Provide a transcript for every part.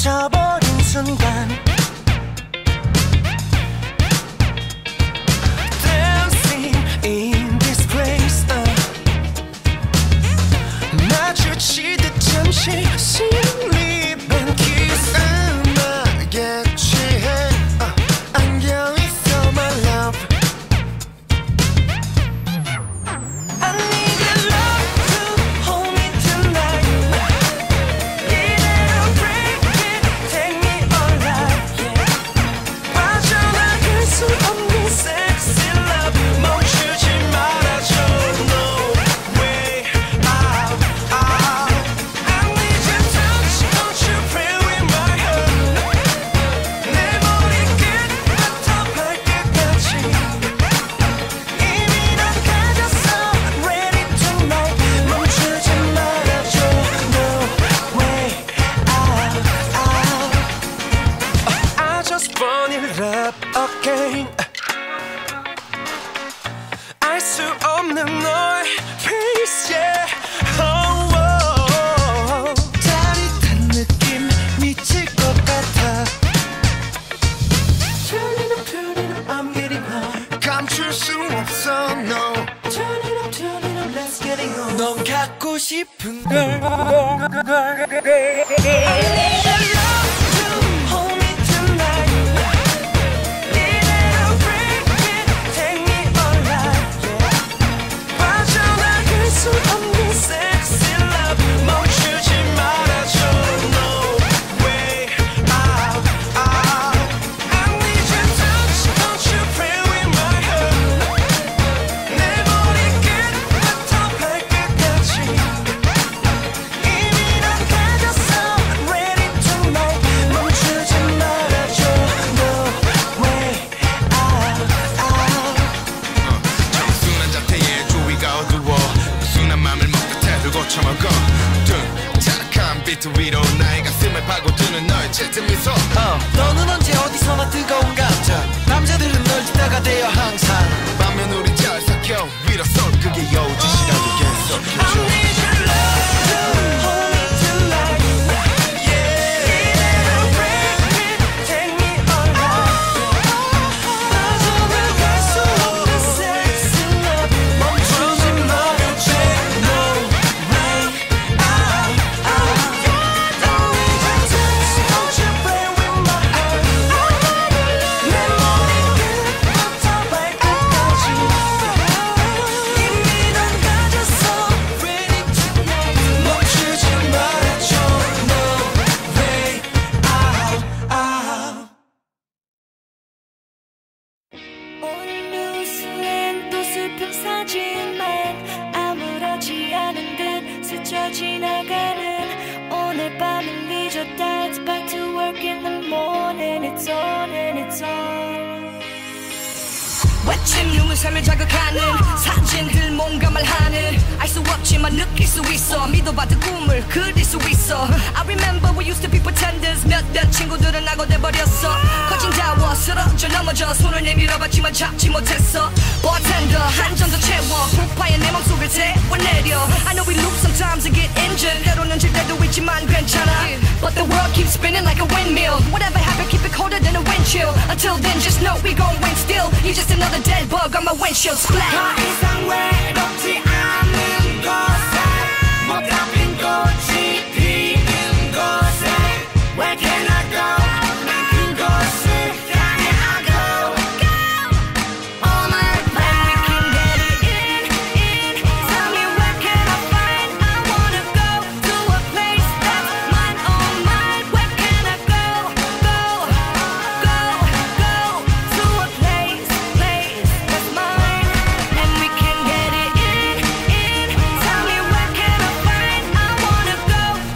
멈춰버린 순간 Dancing in this place 마주치듯 잠시 슬립 앤 키스 음악에 취해 안겨 있어 my love I need your love to hold me tonight 이대로 break it, take me all night yeah. 빠져나갈 수 없는 sexy love 멈추지 말아줘 No way out, out I need your touch, don't you play with my heart 내 머리끝부터 발끝까지 이미 넌 가졌어 Ready tonight 멈추지 말아줘 No way out, out I just want it up again 알 수 없는 너의 face yeah oh, oh. 짜릿한 느낌 미칠 것 같아 Turn it up I'm getting hot 감출 수 없어 no Turn it up let's get it on 넌 갖고 싶은 걸 I need your love to hold me tonight 이대로 break it, take me all night yeah. 빠져나갈 수 없는 sexy love 멈추지 말아줘 No way out, out I need your touch, don't you play with my heart 내 머리끝부터 발끝까지 이미 넌 가졌어 Ready tonight 멈추지 말아줘 No way out, out 청순한 자태의 주위가 어두워 순한 맘을 먹다 태를 고쳐먹어 둔 타락한 비트 위로 나의 가슴을 파고드는 너의 짙은 미소 너는 언제 어디서나 뜨거운 감정 남자들은 널 기다가 되어 항상 반면 우리 잘 삭혀 위로 쏠 그게 여우짓이라도 I 계속해줘 need your love to hold me tonight yeah. 이대로 break it, take me all night 빠져나갈 수 없는 sexy love 멈추지 말아줘 No way out, out I need your touch, don't you play with my heart 내 머리끝부터 발끝까지 이미 넌 가졌어 Ready tonight 멈추지 말아줘 No way out, out 오늘 누수엔 또 슬픈 사진만 아무렇지 않은 듯 스쳐 지나가는 오늘 밤은 늦었다 It's back to work in the morning It's on and it's on 외침 눈물샘을 자극하는 사진들 뭔가 말하는 알 수 없지만 느낄 수 있어 믿어봤던 꿈을 그릴 수 있어 I remember we used to be pretenders 몇몇 친구들은 나고 돼버렸어 거진 다워 쓰러져 넘어져 손을 내밀어봤지만 잡지 못했어 Bartender 한 잔 더 채워 폭파에 내 맘속을 태워내려 I know we lose sometimes and get injured 때로는 질 때도 있지만 괜찮아 But the world keeps spinning like a windmill Whatever happened keep it colder than a wind chill Until then just know we gon' win still You're just another dead bug on my windshield splat 더 이상 외롭지 않은 곳에 못 잡힌 꽃이 피는 곳에 Where can I go? 난 그곳을 향해 I go All my life We can get it in Tell me where can I find I wanna go to a place that's mine, oh mine Where can I go to a place that's mine And we can get it in Tell me where can I find I wanna go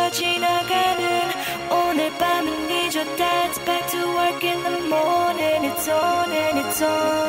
스쳐 지나가는 오늘 밤은 잊었다. It's back to work in the morning. It's on and it's on.